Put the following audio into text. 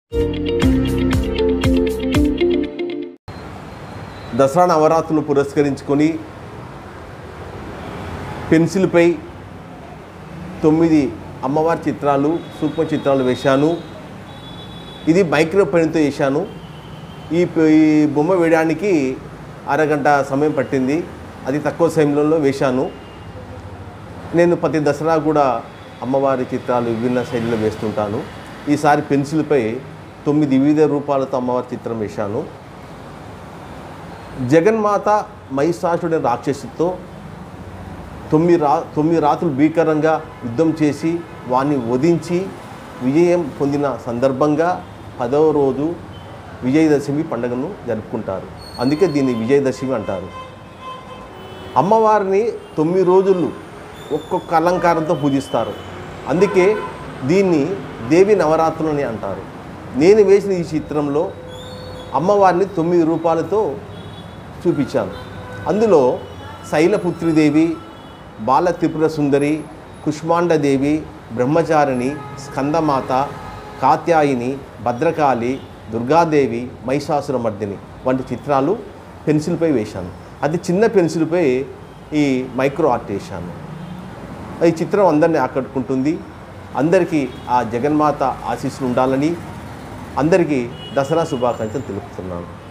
దసరా నవరాత్రులు పురస్కరించుకొని పెన్సిల్పై 9 అమ్మవారి చిత్రాలు, సూక్ష్మ చిత్రాలు వేశాను. ఇది మైక్రో పెన్తో వేశాను. ఈ బొమ్మ వేయడానికి అరగంట సమయం పట్టింది. అది తక్కువ సమయంలో వేశాను. నేను ప్రతి దసరా కూడా అమ్మవారి చిత్రాలు విభిన్న శైలిలో వేస్తుంటాను. ఈసారి పెన్సిల్పై 9 వివిధ రూపాలతో అమ్మవారి చిత్రం వేశాను. జగన్మాత మహిషాసురుడి రాక్షసుతో 9 రాత్రులు భీకరంగా యుద్ధం చేసి వాణ్ణి వధించి విజయం పొందిన సందర్భంగా 10వ రోజు విజయదశమి పండుగను జరుపుకుంటారు. అందుకే దీన్ని విజయదశమి అంటారు. అమ్మవారిని 9 రోజులు ఒక్కొక్క అలంకారంతో పూజిస్తారు. అందుకే దీన్ని దేవి నవరాత్రులు అని అంటారు. నేను వేసిన ఈ చిత్రంలో అమ్మవారిని 9 రూపాలతో చూపించాను. అందులో శైలపుత్రిదేవి, బాల త్రిపుర సుందరి, కుష్మాండదేవి, బ్రహ్మచారిణి, స్కందమాత, కాత్యాయిని, భద్రకాళి, దుర్గాదేవి, మహిషాసురమర్దిని వంటి చిత్రాలు పెన్సిల్పై వేశాను. అది చిన్న పెన్సిల్పై ఈ మైక్రో ఆర్ట్ వేశాను. ఈ చిత్రం అందరినీ ఆకట్టుకుంటుంది. అందరికీ ఆ జగన్మాత ఆశీస్సులు ఉండాలని అందరికీ దసరా శుభాకాంక్షలు తెలుపుతున్నాను.